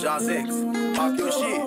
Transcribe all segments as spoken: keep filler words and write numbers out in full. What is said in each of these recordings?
Jaws X, pop your shit.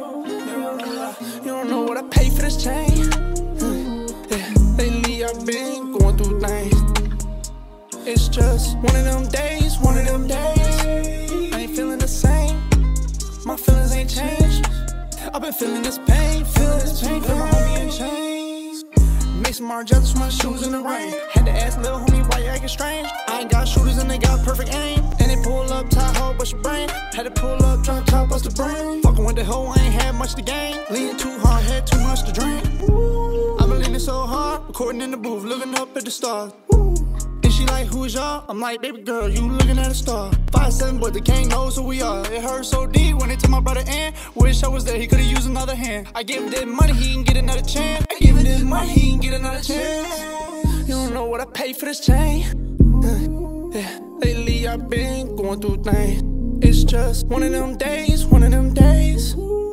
You don't know what I pay for this chain. Yeah, lately I've been going through things. It's just one of them days, one of them days. I ain't feeling the same. My feelings ain't changed. I've been feeling this pain, feeling this pain. Feel my homie in chains. Make some more jealous from my shoes in the rain. Had to ask little homie why you acting strange. I ain't got shooters and they got perfect aim. And they pull up, tie hole, bust your brain. Had to pull up, drop top, bust the brain. Fucking with the hoe, I ain't had much to gain. Leaning too hard, had too much to drink. I've been leaning so hard, recording in the booth, looking up at the stars. And she like, who is y'all? I'm like, baby girl, you looking at a star. Five seven, but they can't know who we are. It hurt so deep when they took my brother in. Wish I was there, he could've used another hand. I give him this money, he can get another chance. I give him this money, he can get another chance. You don't know what I pay for this chain. Uh, yeah, lately I've been going through things. It's just one of them days, one of them days.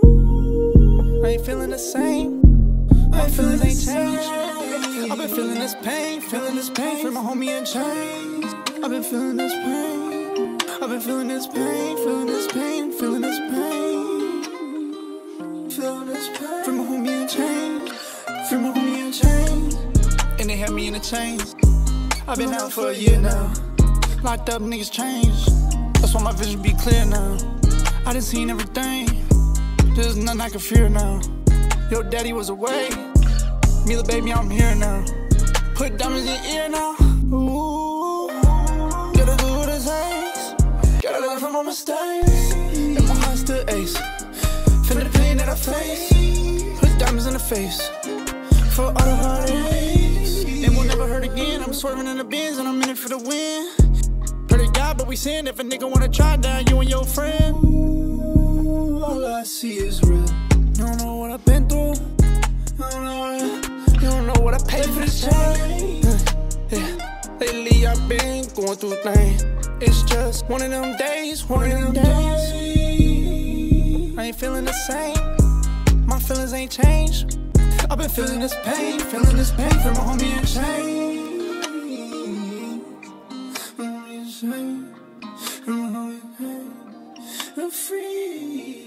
I ain't feeling the same. My feelings ain't changed. I've been feeling this pain, feeling this pain. Feel my homie in chains. I've been feeling this pain. I've been feeling this pain, feeling this pain, feeling this pain. Feeling this pain. Feel my homie in chains. Feel my homie in chains. And they had me in the chains. I've been out for a year now. Locked up, niggas changed. That's why my vision be clear now. I done seen everything. There's nothing I can fear now. Your daddy was away. Me, the baby, I'm here now. Put diamonds in your ear now. Ooh, gotta do what it takes. Gotta learn from my mistakes. And my heart's still ace. Feel the pain that I face. Put diamonds in the face. For all the heartaches. It will never hurt again. I'm swerving in the bins and I'm in it for the win. Pray to God, but we sin. If a nigga wanna try down you and your friend. All I see is red. You don't know what I've been through. You don't know what I, you don't know what I paid for this chain. Yeah, lately I've been going through things. It's just one of them days, one of them days. I ain't feeling the same. My feelings ain't changed. I've been feeling this pain, feeling this pain. Feel my homie in chains. I'm free.